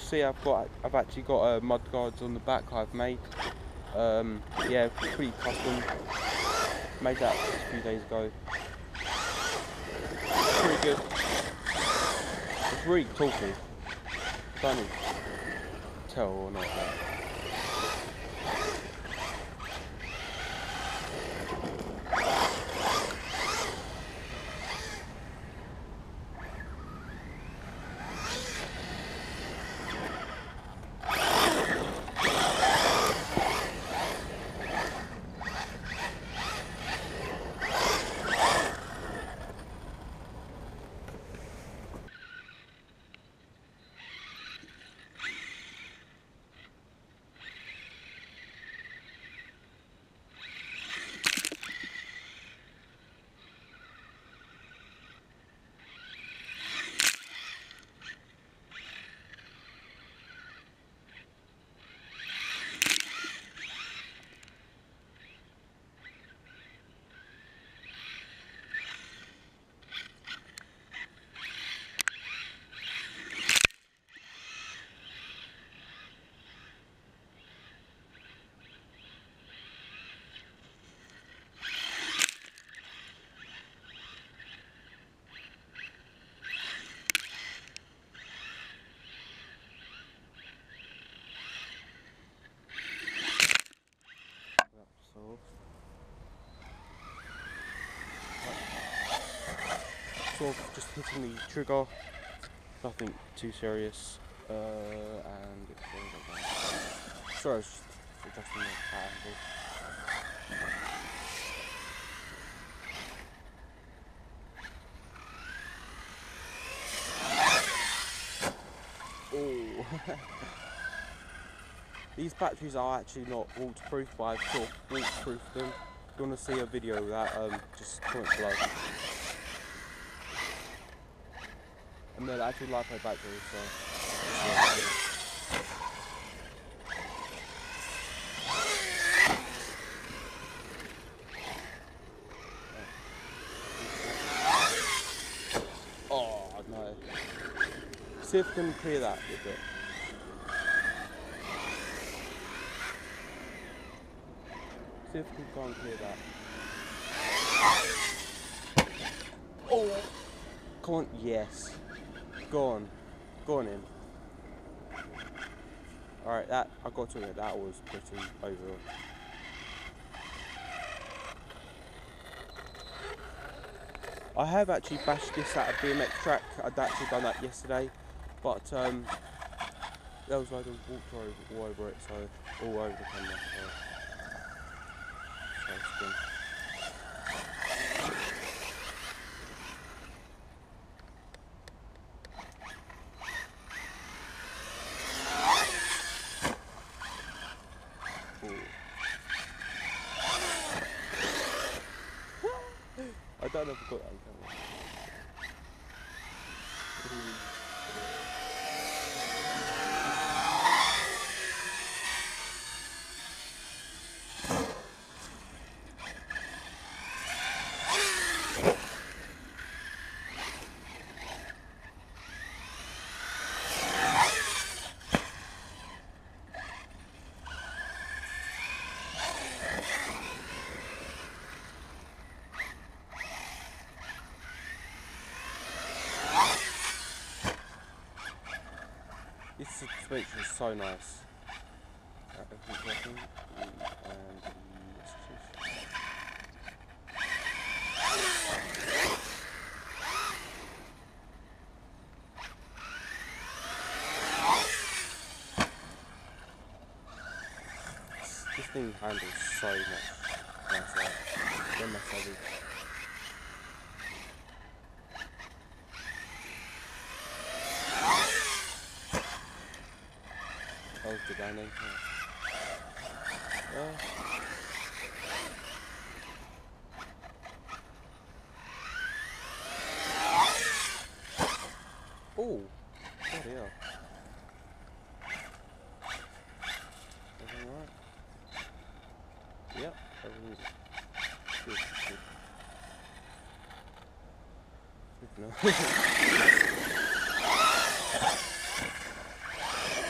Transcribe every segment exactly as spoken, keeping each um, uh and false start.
see I've got I've actually got uh, mud guards on the back I've made. Um, yeah, pretty custom. Made that a few days ago. Pretty good. It's really talky. I don't even tell or not. That. Sort of just hitting the trigger, nothing too serious, uh, and it's going like sorry, I was just adjusting the angle. Oh, these batteries are actually not waterproof, but I've sort of waterproofed them. If you want to see a video of that, um, just comment below. And they're actually lipo batteries, so yeah, oh no. See if we can clear that a bit. See if we can go and clear that. Oh! Come on, yes. Go on. Go on in. Alright, that, I got to it, that was pretty over. I have actually bashed this at a B M X track. I'd actually done that yesterday, but um, there was like a water all over it, so all over the camera. So, so it's good. I don't know if I've got that on camera. This suspension is so nice. Right, everything's working. And this thing handles so much nicer than my heavy. That was the landing. Yeah. Oh, bloody hell. Everything right? Yep, everything's good. good. good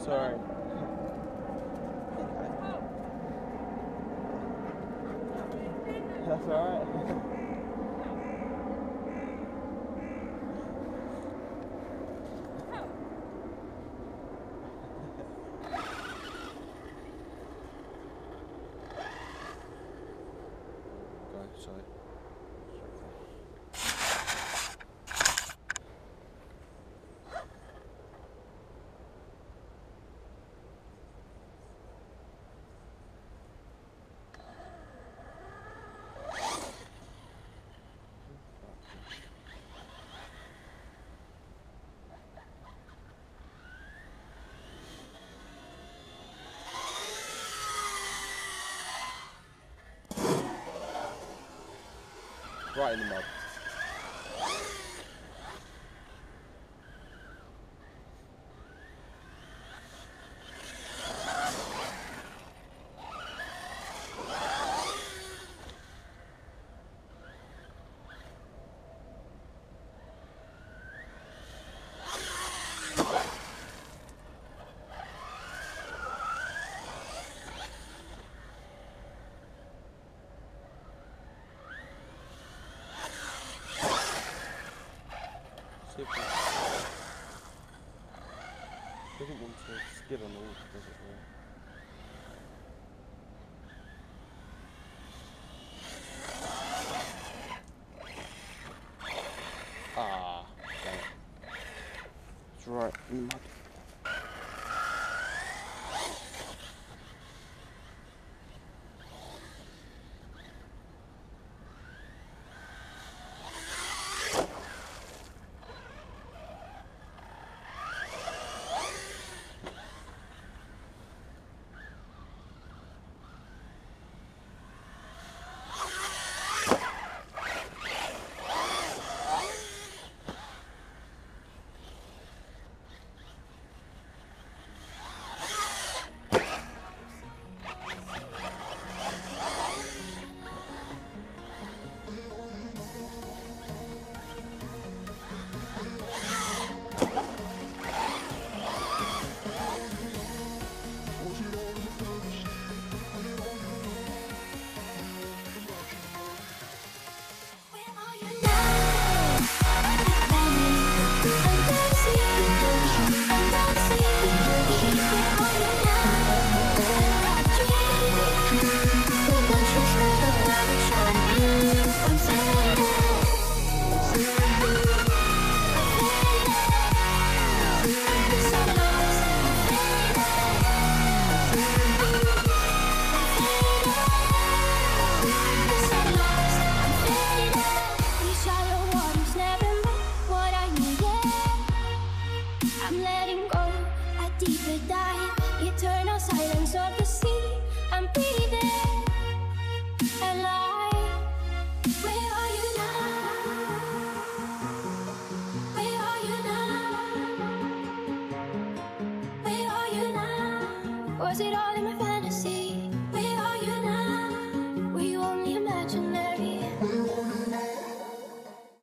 Sorry. That's alright. Go, sorry. Right in the mud. Doesn't want to skid on the water, does it? Really? Ah, okay. It's right in the mud. Was it all in my face?